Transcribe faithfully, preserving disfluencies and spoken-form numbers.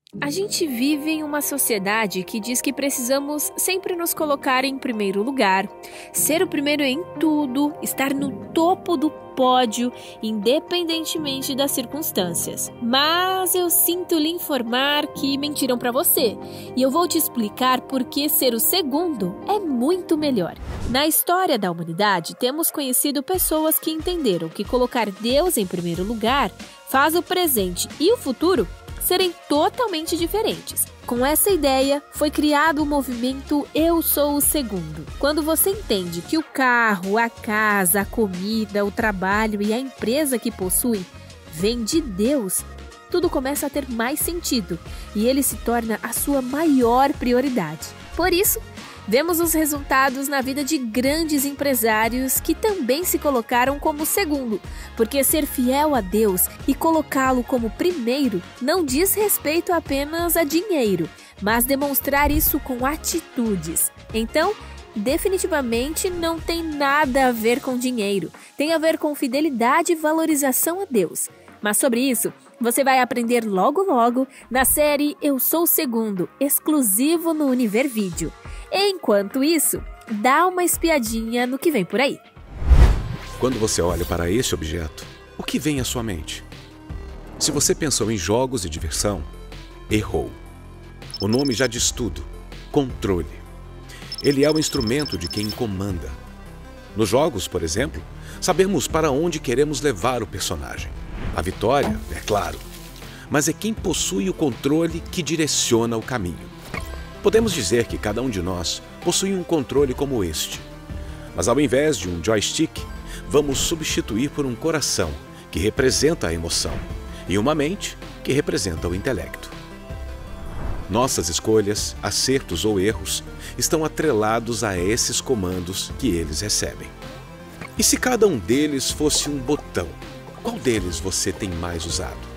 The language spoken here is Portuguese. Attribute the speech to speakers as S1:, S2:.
S1: A gente vive em uma sociedade que diz que precisamos sempre nos colocar em primeiro lugar, ser o primeiro em tudo, estar no topo do pódio, independentemente das circunstâncias. Mas eu sinto lhe informar que mentiram para você, e eu vou te explicar por que ser o segundo é muito melhor. Na história da humanidade, temos conhecido pessoas que entenderam que colocar Deus em primeiro lugar faz o presente e o futuro serem totalmente diferentes. Com essa ideia, foi criado o movimento Eu Sou o Segundo. Quando você entende que o carro, a casa, a comida, o trabalho e a empresa que possui vem de Deus, tudo começa a ter mais sentido e ele se torna a sua maior prioridade. Por isso, vemos os resultados na vida de grandes empresários que também se colocaram como segundo, porque ser fiel a Deus e colocá-lo como primeiro não diz respeito apenas a dinheiro, mas demonstrar isso com atitudes. Então, definitivamente não tem nada a ver com dinheiro, tem a ver com fidelidade e valorização a Deus. Mas sobre isso, você vai aprender logo logo na série Eu Sou o Segundo, exclusivo no Univer Vídeo. Enquanto isso, dá uma espiadinha no que vem por aí.
S2: Quando você olha para esse objeto, o que vem à sua mente? Se você pensou em jogos e diversão, errou. O nome já diz tudo: controle. Ele é o instrumento de quem comanda. Nos jogos, por exemplo, sabemos para onde queremos levar o personagem. A vitória, é claro, mas é quem possui o controle que direciona o caminho. Podemos dizer que cada um de nós possui um controle como este, mas ao invés de um joystick, vamos substituir por um coração, que representa a emoção, e uma mente, que representa o intelecto. Nossas escolhas, acertos ou erros, estão atrelados a esses comandos que eles recebem. E se cada um deles fosse um botão, qual deles você tem mais usado?